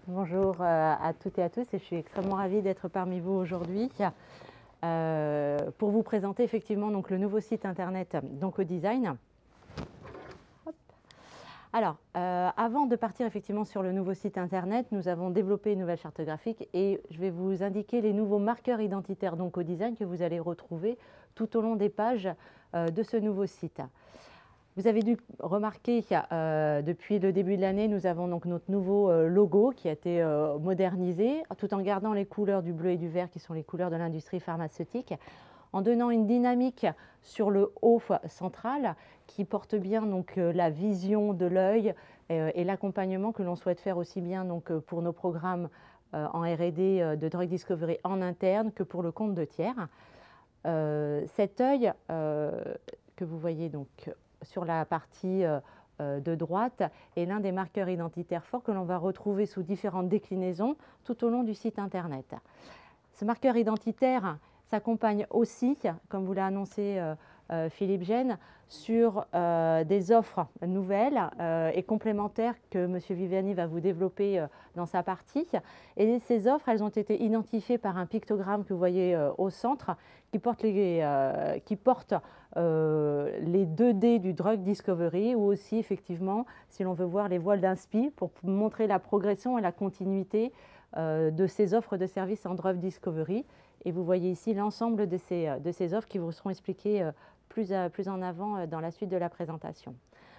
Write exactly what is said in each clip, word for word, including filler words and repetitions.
Bonjour euh, à toutes et à tous, et je suis extrêmement ravie d'être parmi vous aujourd'hui euh, pour vous présenter effectivement donc, le nouveau site internet d'Oncodesign. Hop. Alors, euh, avant de partir effectivement sur le nouveau site internet, nous avons développé une nouvelle charte graphique et je vais vous indiquer les nouveaux marqueurs identitaires d'Oncodesign que vous allez retrouver tout au long des pages euh, de ce nouveau site. Vous avez dû remarquer que euh, depuis le début de l'année, nous avons donc notre nouveau euh, logo qui a été euh, modernisé, tout en gardant les couleurs du bleu et du vert qui sont les couleurs de l'industrie pharmaceutique, en donnant une dynamique sur le haut central qui porte bien donc, euh, la vision de l'œil euh, et l'accompagnement que l'on souhaite faire aussi bien donc, pour nos programmes euh, en R et D euh, de Drug Discovery en interne que pour le compte de tiers. Euh, cet œil euh, que vous voyez donc sur la partie euh, de droite est l'un des marqueurs identitaires forts que l'on va retrouver sous différentes déclinaisons tout au long du site internet. Ce marqueur identitaire s'accompagne aussi, comme vous l'a annoncé euh, euh, Philippe Gène, sur euh, des offres nouvelles euh, et complémentaires que M. Viviani va vous développer euh, dans sa partie. Et ces offres, elles ont été identifiées par un pictogramme que vous voyez euh, au centre qui porte les, euh, qui porte, euh, les deux D du Drug Discovery, ou aussi effectivement, si l'on veut voir les voiles d'inspi, pour montrer la progression et la continuité euh, de ces offres de services en Drug Discovery. Et vous voyez ici l'ensemble de ces, de ces offres qui vous seront expliquées euh, plus, à, plus en avant euh, dans la suite de la présentation.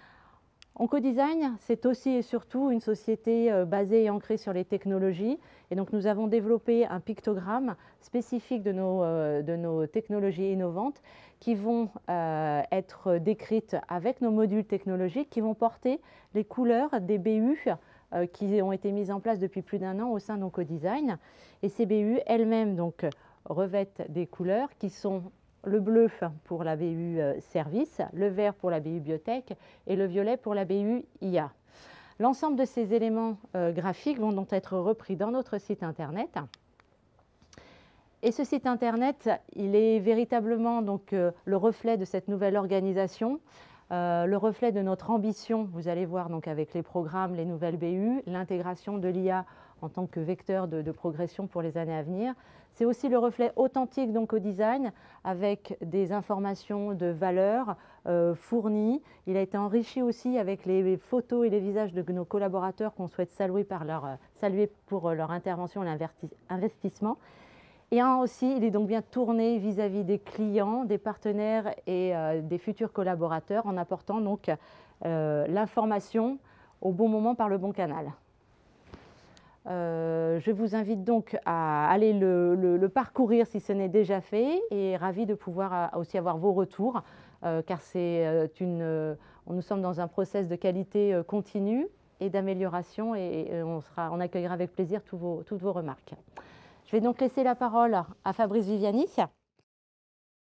Oncodesign, c'est aussi et surtout une société euh, basée et ancrée sur les technologies. Et donc nous avons développé un pictogramme spécifique de nos, euh, de nos technologies innovantes qui vont euh, être décrites avec nos modules technologiques qui vont porter les couleurs des B U euh, qui ont été mises en place depuis plus d'un an au sein d'Oncodesign. Et ces B U elles-mêmes donc, revêtent des couleurs qui sont le bleu pour la B U euh, service, le vert pour la B U biotech et le violet pour la B U I A. L'ensemble de ces éléments euh, graphiques vont donc être repris dans notre site internet. Et ce site internet, il est véritablement donc, euh, le reflet de cette nouvelle organisation, euh, le reflet de notre ambition, vous allez voir donc, avec les programmes, les nouvelles B U, l'intégration de l'I A en tant que vecteur de, de progression pour les années à venir. C'est aussi le reflet authentique d'Oncodesign avec des informations de valeur euh, fournies. Il a été enrichi aussi avec les photos et les visages de nos collaborateurs qu'on souhaite saluer, par leur, euh, saluer pour leur intervention et l'investissement. Et un aussi, il est donc bien tourné vis-à-vis des clients, des partenaires et euh, des futurs collaborateurs en apportant donc euh, l'information au bon moment par le bon canal. Euh, je vous invite donc à aller le, le, le parcourir si ce n'est déjà fait et ravi de pouvoir aussi avoir vos retours euh, car c'est une, euh, nous sommes dans un process de qualité continue et d'amélioration et, et on, sera, on accueillera avec plaisir tous vos, toutes vos remarques. Je vais donc laisser la parole à Fabrice Viviani.